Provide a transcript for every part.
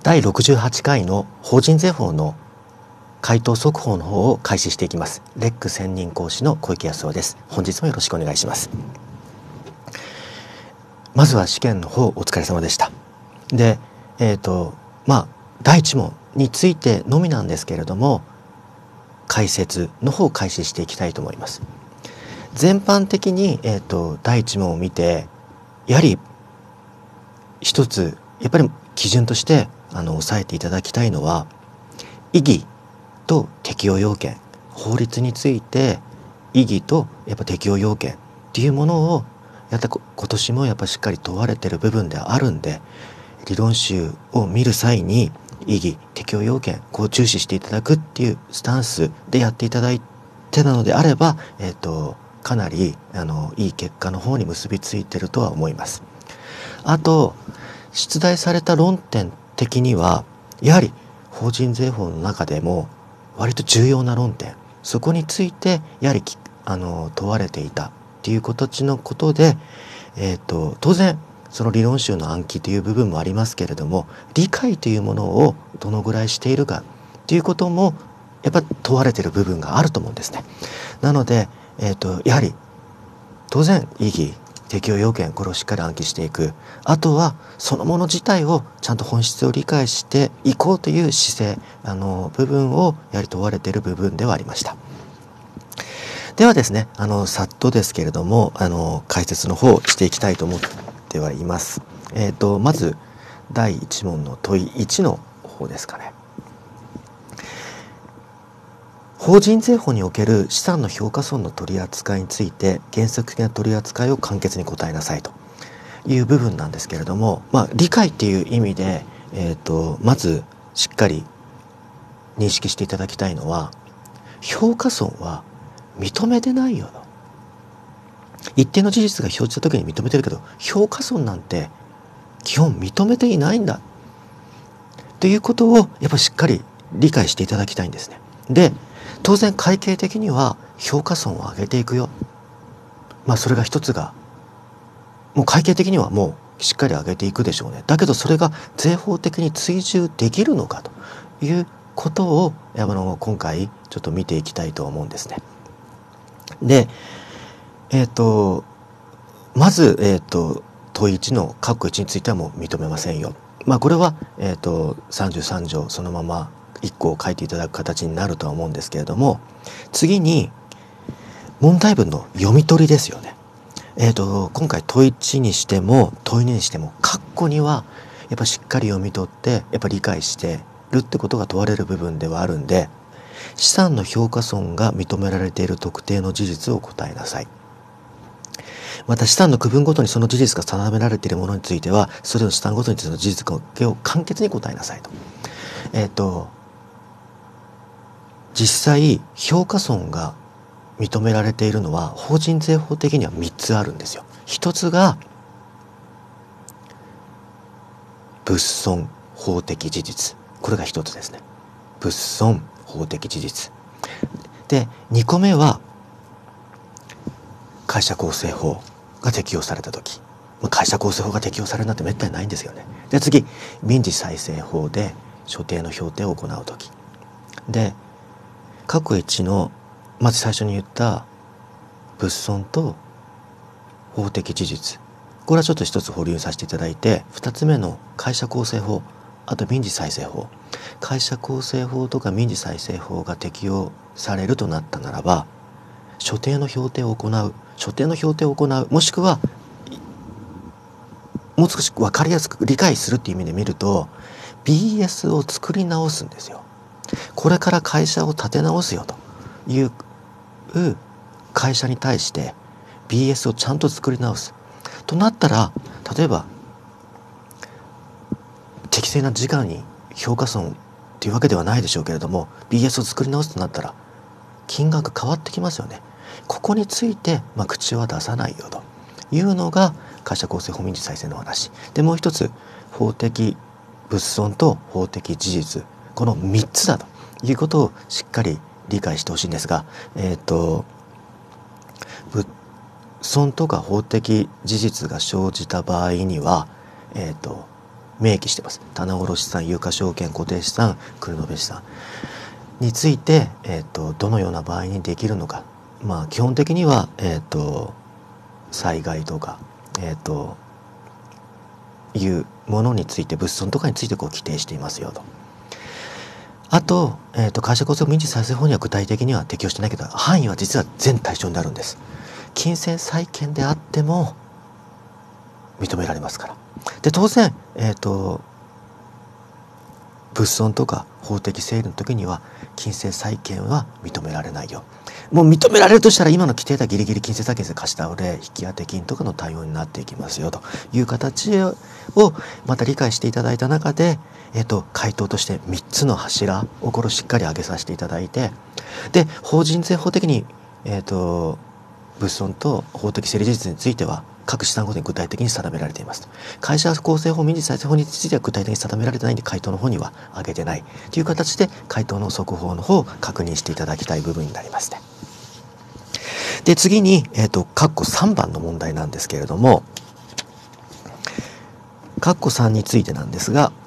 第68回の法人税法の回答速報の方を開始していきます。レック専任講師の小池康夫です。本日もよろしくお願いします。まずは試験の方お疲れ様でした。で、第1問についてのみなんですけれども、解説の方を開始していきたいと思います。全般的に、第1問を見て、やはり一つやっぱり基準として押さえていただきたいのは、意義と適用要件、法律について意義とやっぱ適用要件っていうものを今年もやっぱしっかり問われてる部分であるんで、理論集を見る際に意義適用要件こう重視していただくっていうスタンスでやっていただいてなのであれば、かなりいい結果の方に結びついてるとは思います。あと出題された論点的にはやはり法人税法の中でも割と重要な論点、そこについてやはり問われていたっていう形のことで、当然その理論集の暗記という部分もありますけれども、理解というものをどのぐらいしているかっていうこともやっぱ問われている部分があると思うんですね。なので、やはり当然意義適用要件これをしっかり暗記していく、あとはそのもの自体をちゃんと本質を理解していこうという姿勢部分をやはり問われている部分ではありました。ではですね、さっとですけれども解説の方をしていきたいと思ってはいます。まず第1問の問い1の方ですかね。法人税法における資産の評価損の取り扱いについて原則的な取り扱いを簡潔に答えなさいという部分なんですけれども、理解っていう意味で、まずしっかり認識していただきたいのは、評価損は認めてないよと。一定の事実が生じた時に認めてるけど、評価損なんて基本認めていないんだということをやっぱりしっかり理解していただきたいんですね。で、当然会計的には評価損を上げていくよ。それが一つがもう会計的にはもうしっかり上げていくでしょうね。だけどそれが税法的に追従できるのかということを今回ちょっと見ていきたいと思うんですね。で、まず、問い1の括弧1についてはもう認めませんよ。これは、33条そのまま1個を書いていただく形になるとは思うんですけれども、次に問題文の読み取りですよね。今回問い1にしても問い2にしても括弧にはやっぱしっかり読み取ってやっぱ理解してるってことが問われる部分ではあるんで、資産の評価損が認められている特定の事実を答えなさい。また資産の区分ごとにその事実が定められているものについてはそれの資産ごとについての事実を簡潔に答えなさいと。実際評価損が認められているのは法人税法的には3つあるんですよ。一つが物損法的事実、これが一つですね。物損法的事実で、2個目は会社構成法が適用された時、会社構成法が適用されるなんてめったにないんですよね。で、次民事再生法で所定の評定を行う時で、括弧1のまず最初に言った物損と法的事実、これはちょっと一つ保留させていただいて、2つ目の会社構成法、あと民事再生法、会社構成法とか民事再生法が適用されるとなったならば、所定の評定を行う、もしくはもう少し分かりやすく理解するっていう意味で見ると BS を作り直すんですよ。これから会社を立て直すよという会社に対して BS をちゃんと作り直すとなったら、例えば適正な時間に評価損っていうわけではないでしょうけれども、 BS を作り直すとなったら金額変わってきますよね。ここについて、口は出さないよというのが会社構成法民事再生の話で、もう一つ法的物損と法的事実、この3つだということをしっかり理解してほしいんですが、物損とか法的事実が生じた場合には、 明記してます。棚卸資産、有価証券、固定資産、繰延資産について、どのような場合にできるのか、基本的には、災害とか、いうものについて、物損とかについて規定していますよと。あと、会社構成民事再生法には具体的には適用してないけど、範囲は実は全対象になるんです。金銭債権であっても認められますから。で、当然、物損とか法的整理の時には金銭債権は認められないよ。もう認められるとしたら今の規定ではギリギリ金銭債権で貸し倒れ、引き当て金とかの対応になっていきますよという形をまた理解していただいた中で、回答として3つの柱をこれをしっかり挙げさせていただいて、で、法人税法的に、物損と法的成立事実については各資産ごとに具体的に定められていますと。会社構成法、民事再生法については具体的に定められてないんで、回答の方には挙げてないという形で回答の速報の方を確認していただきたい部分になりますね。で、次に、括弧3番の問題なんですけれども、括弧3についてなんですが、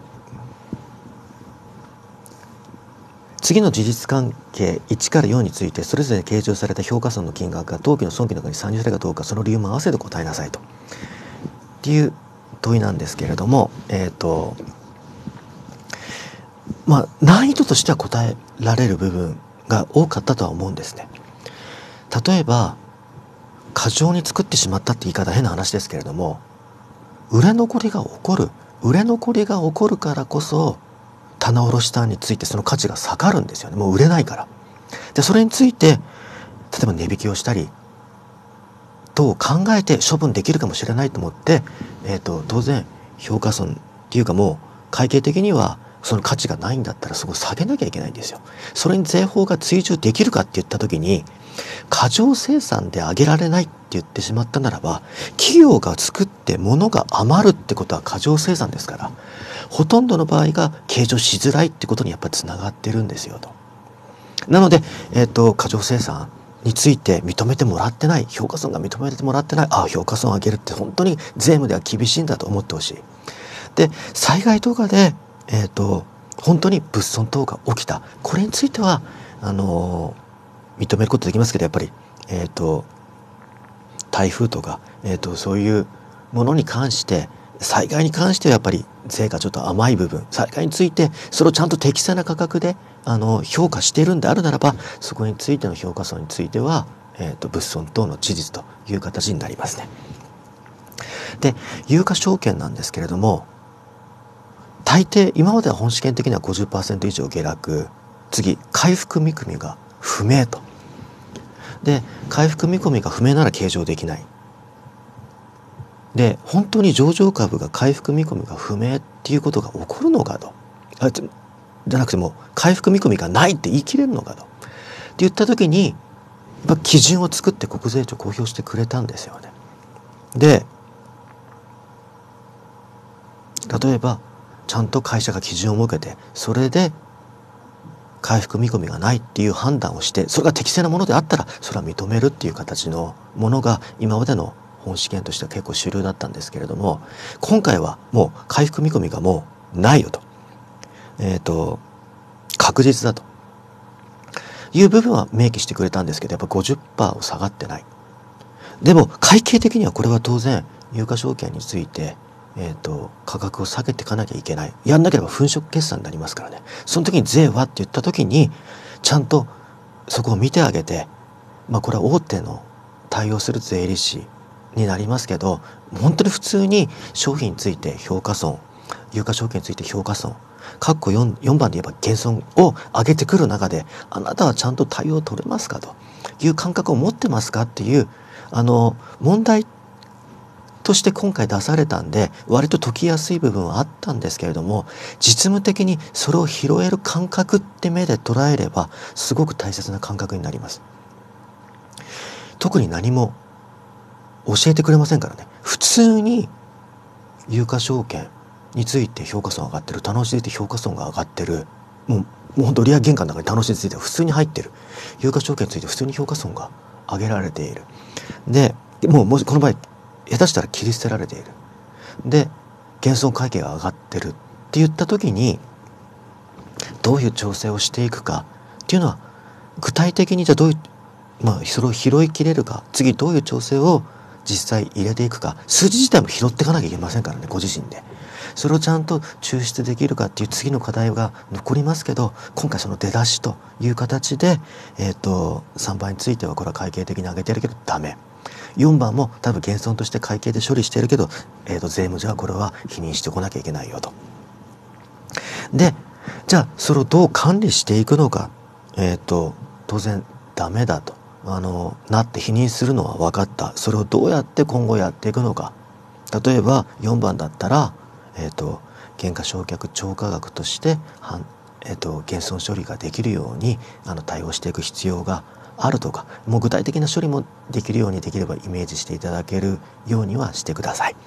次の事実関係1から4についてそれぞれ計上された評価損の金額が当期の損期の中に算入されるかどうか、その理由も合わせて答えなさいとっていう問いなんですけれども、難易度としては答えられる部分が多かったとは思うんですね。例えば過剰に作ってしまったって言い方変な話ですけれども、売れ残りが起こるからこそ棚卸単についてその価値が下がるんですよね。もう売れないから。で、それについて例えば値引きをしたりと考えて処分できるかもしれないと思って、当然評価損っていうか、もう会計的にはその価値がないんだったらそこを下げなきゃいけないんですよ。それに税法が追従できるかって言った時に、過剰生産で上げられないって言ってしまったならば、企業が作って物が余るってことは過剰生産ですから、ほとんどの場合が計上しづらいってことにやっぱりつながってるんですよと。なので、過剰生産について認めてもらってない、評価損が認めてもらってない、評価損を上げるって本当に税務では厳しいんだと思ってほしい。で、災害とかで、本当に物損等が起きた、これについては認めることできますけど、やっぱり、台風とか、そういうものに関して、災害に関してはやっぱり税がちょっと甘い部分、災害についてそれをちゃんと適正な価格で評価しているんであるならば、そこについての評価損については、物損等の事実という形になりますね。で、有価証券なんですけれども、大抵今までは本試験的には 50% 以上下落、次回復見込みが不明と。で、回復見込みが不明なら計上できない。で、本当に上場株が回復見込みが不明っていうことが起こるのかと。じゃなくても回復見込みがないって言い切れるのかと。って言った時に、基準を作って国税庁公表してくれたんですよね。で、例えばちゃんと会社が基準を設けて、それで回復見込みがないっていう判断をして、それが適正なものであったらそれは認めるっていう形のものが今までの本試験としては結構主流だったんですけれども、今回はもう回復見込みがもうないよと、確実だという部分は明記してくれたんですけど、やっぱ 50% を下がってない。でも会計的にはこれは当然有価証券について、価格を下げていかなきゃいけない。やんなければ粉飾決算になりますからね。その時に税はって言った時にちゃんとそこを見てあげて、これは大手の対応する税理士になりますけど、本当に普通に商品について評価損、有価証券について評価損、括弧 4番で言えば減損を上げてくる中で、あなたはちゃんと対応を取れますかという感覚を持ってますかっていう問題として今回出されたんで、割と解きやすい部分はあったんですけれども、実務的にそれを拾える感覚って目で捉えればすごく大切な感覚になります。特に何も教えてくれませんからね。普通に有価証券について評価損上がってる、棚卸について評価損が上がってる、もう本当利益原価の中に棚卸については普通に入ってる、有価証券について普通に評価損が上げられている。でもしこの場合下手したら切り捨てられている。で、 減損会計が上がってるって言った時にどういう調整をしていくかっていうのは具体的にじゃあどういう、それを拾いきれるか、次どういう調整を実際入れていくか、数字自体も拾っていかなきゃいけませんからね、ご自身で。それをちゃんと抽出できるかっていう次の課題が残りますけど、今回その出だしという形で、3番についてはこれは会計的に上げてるけどダメ。4番も多分減損として会計で処理してるけど、税務上はこれは否認してこなきゃいけないよと。で、じゃあそれをどう管理していくのか。当然ダメだとなって否認するのは分かった。それをどうやって今後やっていくのか。例えば4番だったら、減価償却超過額として減損処理ができるように対応していく必要があるとか、もう具体的な処理もできるようにできればイメージしていただけるようにはしてください。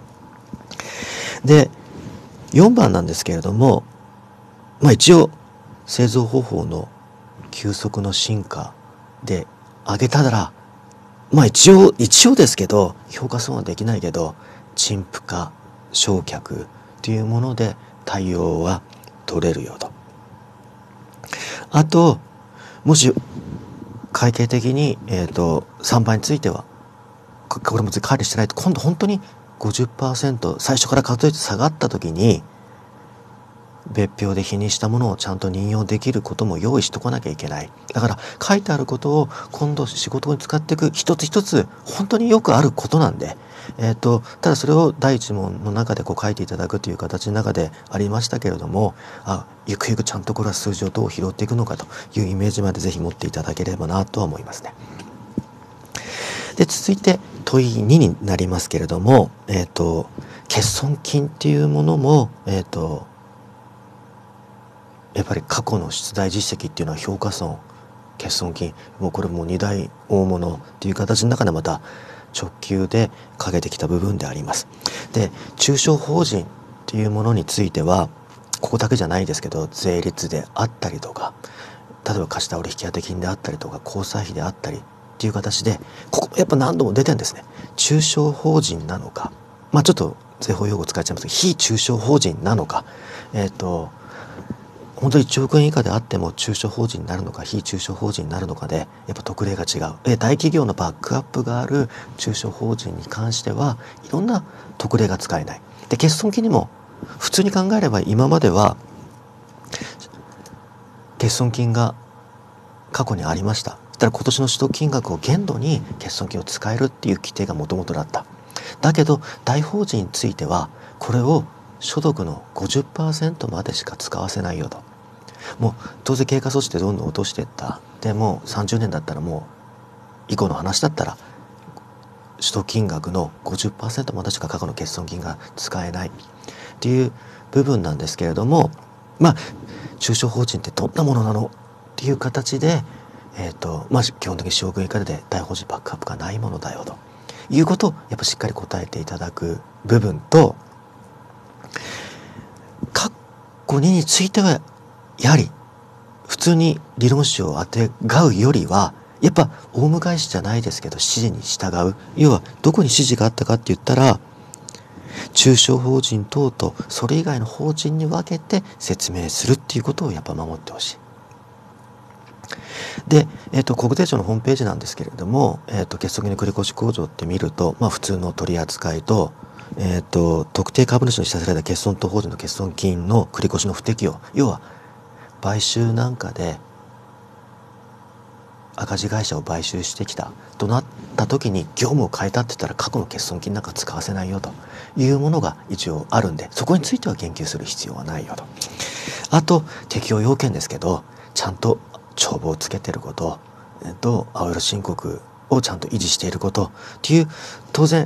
で、4番なんですけれども、一応製造方法の急速の進化で上げたら、一応ですけど評価損はできないけど陳腐化償却というもので対応は取れるよと。あともし会計的に、3番についてはこれも管理してないと今度本当に 50% 最初から数えて下がった時に別表で否認したものをちゃんと任用できることも用意しとかなきゃいけない。だから書いてあることを今度仕事に使っていく一つ一つ本当によくあることなんで、ただそれを第一問の中で書いていただくという形の中でありましたけれども、ゆくゆくちゃんとこれは数字をどう拾っていくのかというイメージまでぜひ持っていただければなとは思いますね。で、続いて問い2になりますけれども、欠損金っていうものもやっぱり過去の出題実績っていうのは評価損、欠損金、これも2大大物っていう形の中でまた直球でかけてきた部分であります。で、中小法人っていうものについてはここだけじゃないですけど、税率であったりとか、例えば貸倒引当金であったりとか交際費であったりっていう形で、ここやっぱ何度も出てるんですね。中小法人なのか、ちょっと税法用語使っちゃいますけど、非中小法人なのか、本当に1億円以下であっても中小法人になるのか非中小法人になるのかでやっぱ特例が違う。大企業のバックアップがある中小法人に関してはいろんな特例が使えない。で、欠損金にも普通に考えれば今までは欠損金が過去にありました。そしたら今年の取得金額を限度に欠損金を使えるっていう規定がもともとだった。だけど大法人についてはこれを所得の 50% までしか使わせないよと。もう当然経過措置でどんどん落としていった。でもう30年だったらもう以降の話だったら取得金額の 50% までしか過去の欠損金が使えないっていう部分なんですけれども、中小法人ってどんなものなのっていう形で、基本的に4億円以下で大法人バックアップがないものだよということをやっぱしっかり答えていただく部分と、括弧2についてはやはり普通に理論集をあてがうよりはやっぱオウム返しじゃないですけど指示に従う。要はどこに指示があったかって言ったら中小法人等とそれ以外の法人に分けて説明するっていうことをやっぱ守ってほしい。で、国税庁のホームページなんですけれども、欠損金の繰越控除って見ると、普通の取り扱いと特定株主に知らされた欠損等法人の欠損金の繰越の不適用、要は買収なんかで赤字会社を買収してきたとなった時に業務を変えたって言ったら過去の欠損金なんか使わせないよというものが一応あるんで、そこについては言及する必要はないよと。あと適用要件ですけど、ちゃんと帳簿をつけてることと青色申告をちゃんと維持していることっていう、当然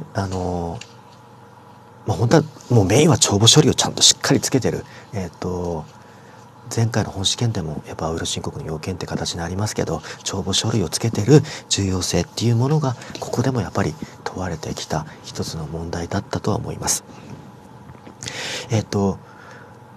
本当はもうメインは帳簿処理をちゃんとしっかりつけてる。前回の本試験でもやっぱ青色申告の要件って形になりますけど、帳簿書類をつけてる重要性っていうものがここでもやっぱり問われてきた一つの問題だったとは思います。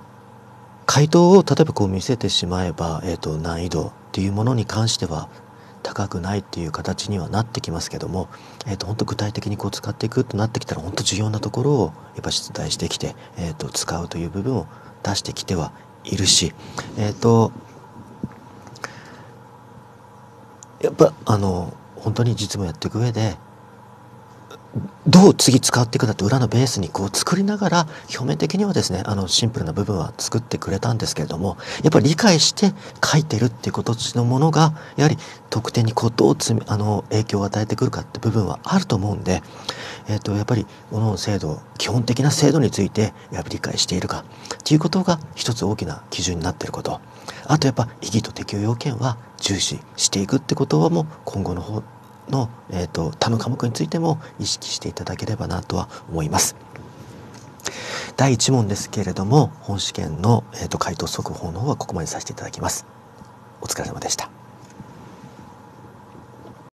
回答を例えば見せてしまえば、難易度っていうものに関しては高くないっていう形にはなってきますけども、本当具体的にこう使っていくとなってきたら本当重要なところをやっぱ出題してきて、使うという部分を出してきてはいるし、やっぱ本当に実務やっていく上でどう次使っていくかって裏のベースにこう作りながら、表面的にはですねシンプルな部分は作ってくれたんですけれども、やっぱり理解して書いてるっていうことのものがやはり得点にこうどう影響を与えてくるかって部分はあると思うんで、やっぱりこの制度、基本的な制度についてやっぱり理解しているかっていうことが一つ大きな基準になっていること。あとやっぱ意義と適用要件は重視していくってことはもう今後の方の、他の科目についても意識していただければなとは思います。第1問ですけれども、本試験の、回答速報の方はここまでさせていただきます。お疲れ様でした。